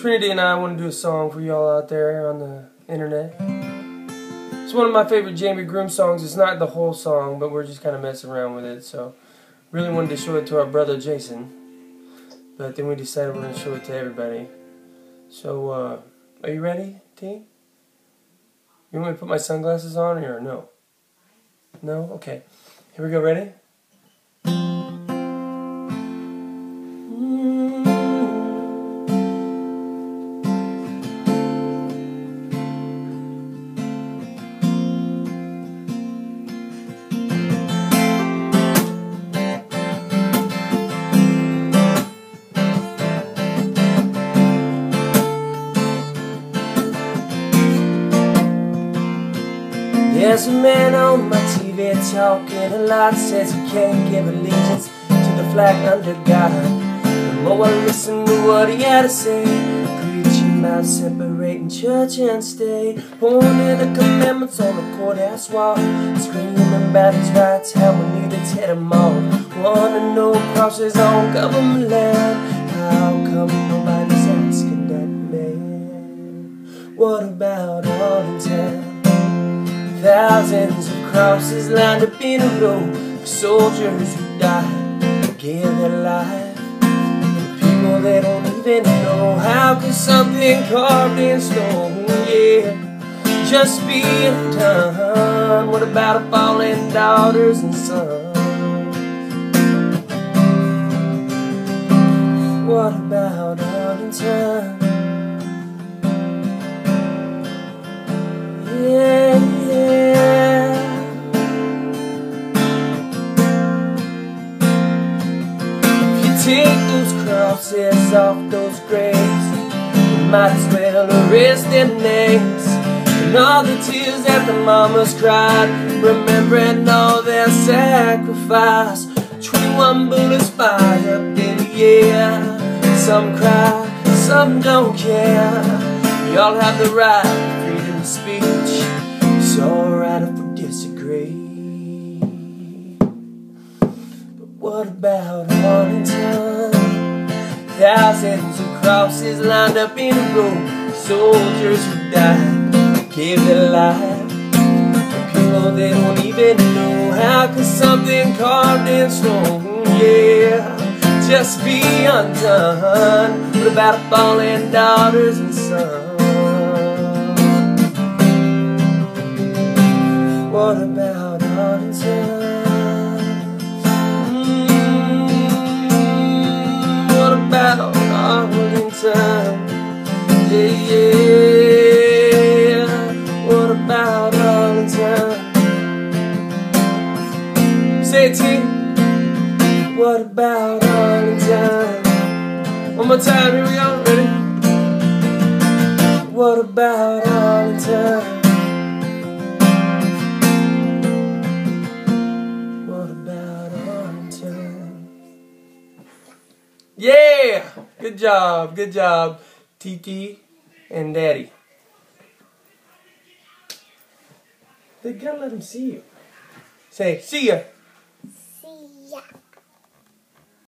Trinity and I want to do a song for y'all out there on the internet. It's one of my favorite Jami Grooms songs. It's not the whole song, but we're just kind of messing around with it. So, really wanted to show it to our brother Jason, but then we decided we're going to show it to everybody. So, are you ready, T? You want me to put my sunglasses on or no? No? Okay. Here we go. Ready? There's a man on my TV talking a lot, says he can't give allegiance to the flag under God. The more I listen to what he had to say, preaching about separating church and state, pointing the commandments on the courthouse wall, screaming about his rights, how we need to tear them all. Wanna know crosses on government land, how come nobody's asking that man? What about Arlington? Thousands of crosses lined up in a row, the soldiers who died, gave their life, the people they don't even know. How could something carved in stone, yeah, just be undone? What about our fallen daughters and sons? What about Arlington? Yeah, yeah. If you take those crosses off those graves, you might as well erase their names and all the tears that the mamas cried, remembering all their sacrifice. 21 bullets fired up in the air. Some cry, some don't care. We all have the right to freedom of speech. It's alright if we disagree. But what about Arlington? Thousands of crosses lined up in a row, soldiers who died, gave their life, the people they don't even know. How could something carved in stone, yeah, just be undone? What about our fallen daughters and sons? What about Arlington? What about Arlington? Yeah, yeah. What about Arlington? Say it, T. What about Arlington? One more time, here we go, ready? What about Arlington? Yeah! Good job, Titi and Daddy. They gotta let them see you. Say, see ya. See ya.